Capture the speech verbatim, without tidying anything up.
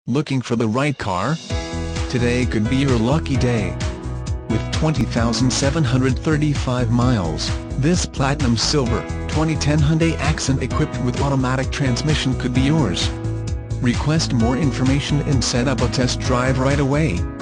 Looking for the right car? Today could be your lucky day. With twenty thousand seven hundred thirty-five miles, this platinum silver, twenty ten Hyundai Accent equipped with automatic transmission could be yours. Request more information and set up a test drive right away.